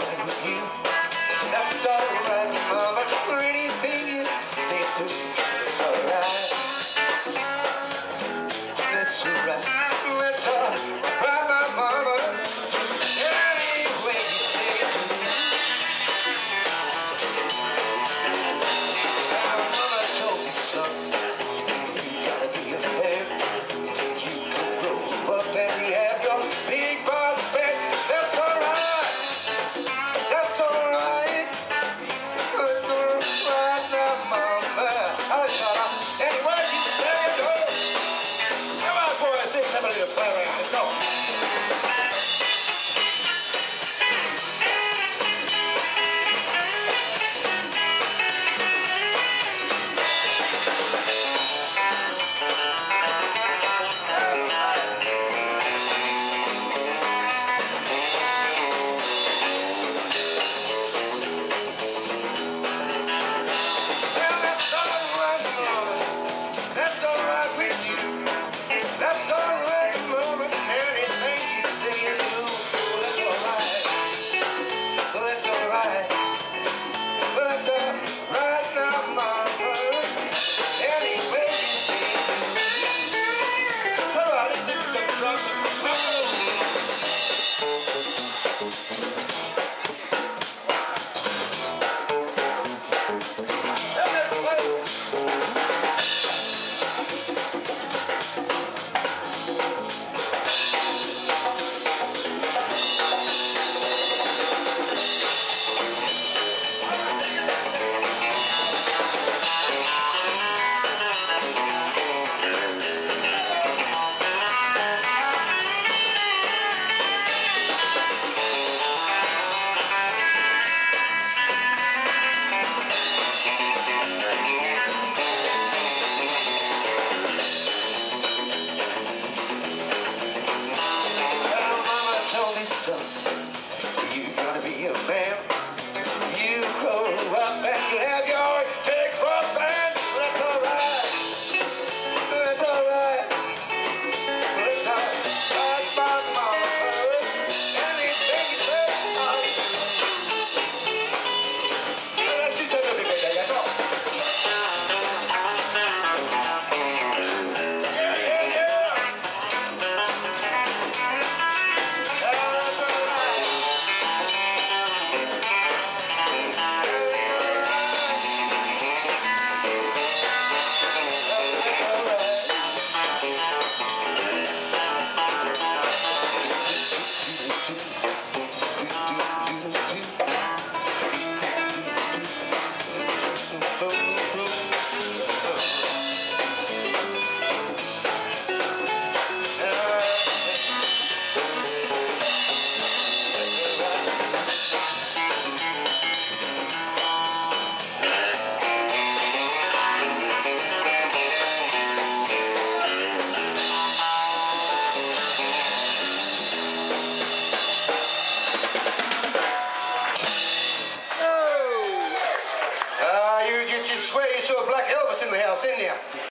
alright with you. That's alright, mama. For anything you say it through. It's alright. That's alright. That's alright, my mama. Any way you say it through. Now, mama told me, son, you gotta be a man. You can grow up and you have your big boss bed. That's alright. That's alright. That's alright now, mama. That's alright. Anyway, you say it through. Come on, boys, let's have a little play around. Let's go. That's alright with you. That's alright, mama. Anything you say and do. Well, that's alright. Well, that's alright. Well, that's alright now, mama. Anyway you say and do. All right, let's do some drums. Told me, son, you gotta be a man. You grow up and you have your big boss band. That's alright. That's alright. That's alright, my mama. Anything you say, I'll do. Let's do something, baby. Let's go. You sway, you saw Black Elvis in the house, didn't you?